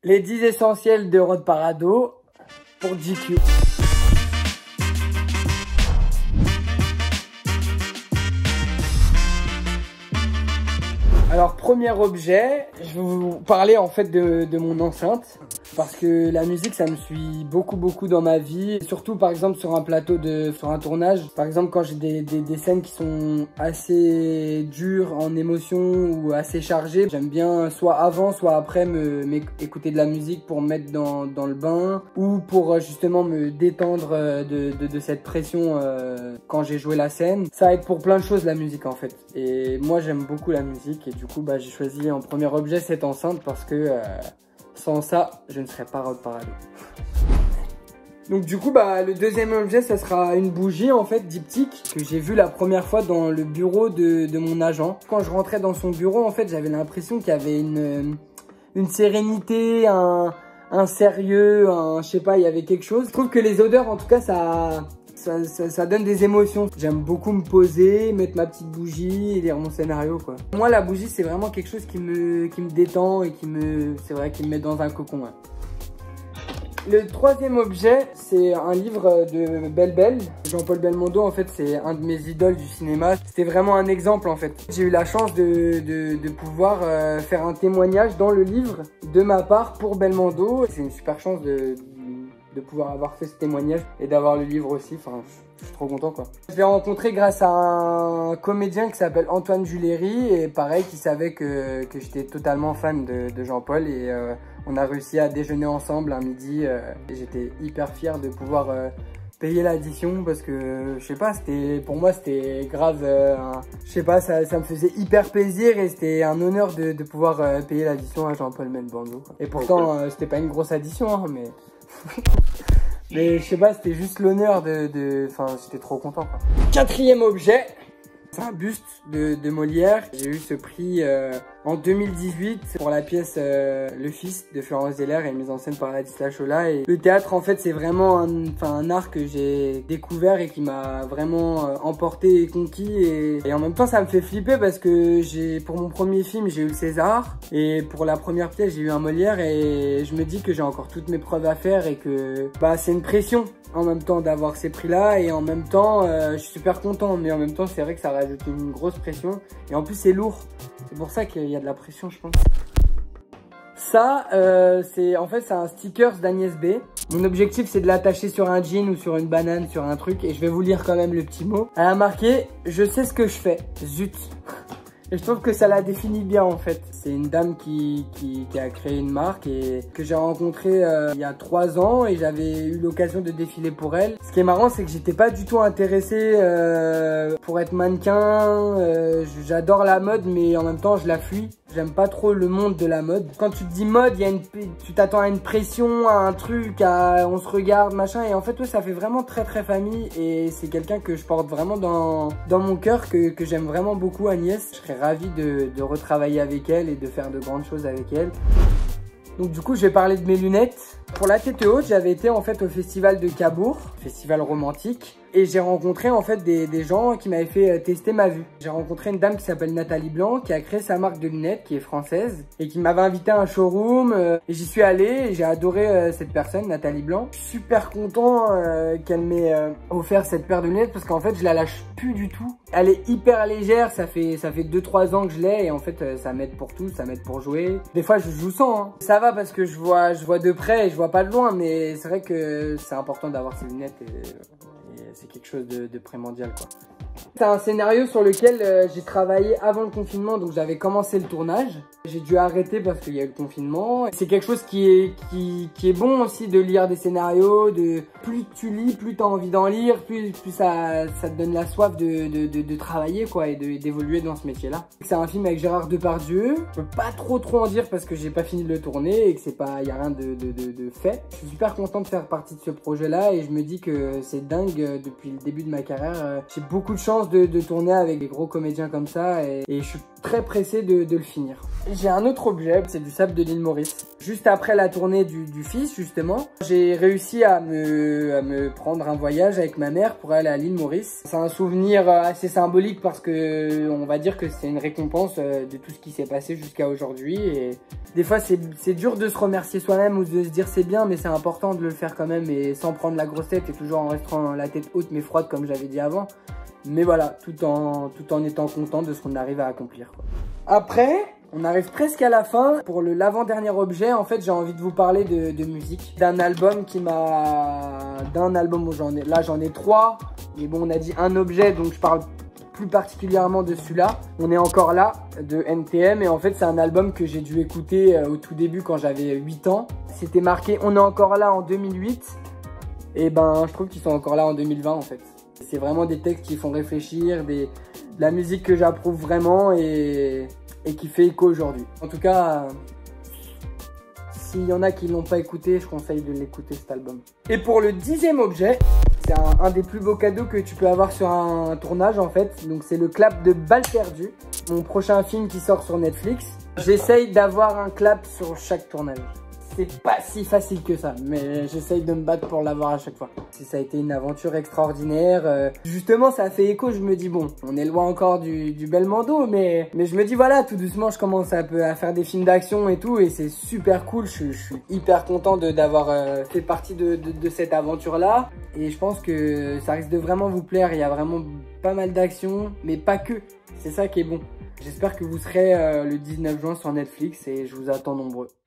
Les 10 essentiels de Rod Parado pour GQ. Alors premier objet, je vais vous parler en fait de mon enceinte. Parce que la musique, ça me suit beaucoup dans ma vie. Surtout par exemple sur un plateau, sur un tournage. Par exemple quand j'ai des scènes qui sont assez dures en émotion ou assez chargées. J'aime bien soit avant, soit après écouter de la musique pour me mettre dans le bain. Ou pour justement me détendre de cette pression quand j'ai joué la scène. Ça aide pour plein de choses la musique en fait. Et moi j'aime beaucoup la musique et du coup j'ai choisi en premier objet cette enceinte parce que... sans ça, je ne serais pas Rod Parado. Donc du coup, le deuxième objet, ça sera une bougie en fait diptyque que j'ai vue la première fois dans le bureau de mon agent. Quand je rentrais dans son bureau, en fait, j'avais l'impression qu'il y avait une sérénité, un sérieux, je sais pas, il y avait quelque chose. Je trouve que les odeurs, en tout cas, ça donne des émotions. J'aime beaucoup me poser, mettre ma petite bougie et lire mon scénario quoi. Moi la bougie c'est vraiment quelque chose qui me détend et qui me met dans un cocon. Ouais. Le troisième objet c'est un livre de Belle Belle. Jean-Paul Belmondo en fait c'est un de mes idoles du cinéma. C'était vraiment un exemple en fait. J'ai eu la chance de pouvoir faire un témoignage dans le livre de ma part pour Belmondo. C'est une super chance de pouvoir avoir fait ce témoignage et d'avoir le livre aussi, enfin je suis trop content quoi. Je l'ai rencontré grâce à un comédien qui s'appelle Antoine Juléry et pareil qui savait que j'étais totalement fan de Jean-Paul et on a réussi à déjeuner ensemble un midi et j'étais hyper fier de pouvoir payer l'addition parce que je sais pas, pour moi c'était grave, je sais pas, ça me faisait hyper plaisir et c'était un honneur de pouvoir payer l'addition à Jean-Paul Belmondo. Et pourtant c'était pas une grosse addition hein, mais mais je sais pas, c'était juste l'honneur enfin j'étais trop content quoi. Quatrième objet, c'est un buste de Molière. J'ai eu ce prix en 2018 pour la pièce Le Fils de Florence Zeller et mise en scène par Ladislas Chola. Et le théâtre en fait c'est vraiment un art que j'ai découvert et qui m'a vraiment emporté et conquis et en même temps ça me fait flipper parce que pour mon premier film j'ai eu le César et pour la première pièce j'ai eu un Molière et je me dis que j'ai encore toutes mes preuves à faire et que c'est une pression en même temps d'avoir ces prix là et en même temps je suis super content mais en même temps c'est vrai que ça rajoute une grosse pression et en plus c'est lourd, c'est pour ça qu'il y a de la pression je pense. Ça c'est un sticker d'Agnès B. Mon objectif c'est de l'attacher sur un jean ou sur une banane, sur un truc et je vais vous lire quand même le petit mot. Elle a marqué « Je sais ce que je fais, zut ». Et je trouve que ça la définit bien en fait. C'est une dame qui a créé une marque et que j'ai rencontrée il y a 3 ans et j'avais eu l'occasion de défiler pour elle. Ce qui est marrant c'est que j'étais pas du tout intéressé pour être mannequin. J'adore la mode mais en même temps je la fuis. J'aime pas trop le monde de la mode. Quand tu te dis mode, tu t'attends à une pression, à un truc, on se regarde, machin. Et en fait, ça fait vraiment très famille. Et c'est quelqu'un que je porte vraiment dans mon cœur, que j'aime vraiment beaucoup, Agnès. Je serais ravi de retravailler avec elle et de faire de grandes choses avec elle. Donc du coup, je vais parler de mes lunettes. Pour la tête haute, j'avais été en fait au festival de Cabourg, festival romantique. Et j'ai rencontré en fait des gens qui m'avaient fait tester ma vue. J'ai rencontré une dame qui s'appelle Nathalie Blanc, qui a créé sa marque de lunettes, qui est française, et qui m'avait invité à un showroom. Et j'y suis allé, et j'ai adoré cette personne, Nathalie Blanc. Je suis super content qu'elle m'ait offert cette paire de lunettes, parce qu'en fait, je la lâche plus du tout. Elle est hyper légère, ça fait 2-3 ans que je l'ai, et en fait, ça m'aide pour tout, ça m'aide pour jouer. Des fois, je joue sans, hein. Ça va parce que je vois de près et je vois pas de loin, mais c'est vrai que c'est important d'avoir ces lunettes et c'est quelque chose de primordial quoi. C'est un scénario sur lequel j'ai travaillé avant le confinement, donc j'avais commencé le tournage. J'ai dû arrêter parce qu'il y a eu le confinement. C'est quelque chose qui est bon aussi de lire des scénarios, plus tu lis, plus tu as envie d'en lire, plus ça te donne la soif de travailler quoi et d'évoluer dans ce métier-là. C'est un film avec Gérard Depardieu. Je peux pas trop en dire parce que j'ai pas fini de le tourner et que il y a rien de fait. Je suis super content de faire partie de ce projet-là et je me dis que c'est dingue depuis le début de ma carrière. J'ai beaucoup de chance de tourner avec des gros comédiens comme ça et je suis très pressé de le finir. j'ai un autre objet, c'est du sable de l'île Maurice. Juste après la tournée du Fils, justement, j'ai réussi à me prendre un voyage avec ma mère pour aller à l'île Maurice. C'est un souvenir assez symbolique parce que on va dire que c'est une récompense de tout ce qui s'est passé jusqu'à aujourd'hui. Et des fois, c'est dur de se remercier soi-même ou de se dire c'est bien, mais c'est important de le faire quand même et sans prendre la grosse tête et toujours en restant la tête haute mais froide comme j'avais dit avant. Mais voilà, tout en étant content de ce qu'on arrive à accomplir, quoi. Après, on arrive presque à la fin. Pour l'avant-dernier objet, en fait, j'ai envie de vous parler de musique. D'un album où j'en ai 3. Mais bon, on a dit un objet, donc je parle plus particulièrement de celui-là. On est encore là, de NTM. Et en fait, c'est un album que j'ai dû écouter au tout début quand j'avais 8 ans. C'était marqué « On est encore là » en 2008. Et ben, je trouve qu'ils sont encore là en 2020, en fait. C'est vraiment des textes qui font réfléchir, de la musique que j'approuve vraiment et qui fait écho aujourd'hui. En tout cas, s'il y en a qui ne l'ont pas écouté, je conseille de l'écouter cet album. Et pour le 10e objet, c'est un des plus beaux cadeaux que tu peux avoir sur un tournage en fait. Donc c'est le clap de Balles perdues, mon prochain film qui sort sur Netflix. J'essaye d'avoir un clap sur chaque tournage. C'est pas si facile que ça, mais j'essaye de me battre pour l'avoir à chaque fois. Ça a été une aventure extraordinaire. Justement, ça a fait écho, je me dis bon, on est loin encore du Belmondo, mais je me dis voilà, tout doucement, je commence à faire des films d'action et tout, et c'est super cool. Je suis hyper content d'avoir fait partie de cette aventure-là. Et je pense que ça risque de vraiment vous plaire. Il y a vraiment pas mal d'action, mais pas que. C'est ça qui est bon. J'espère que vous serez le 19 juin sur Netflix et je vous attends nombreux.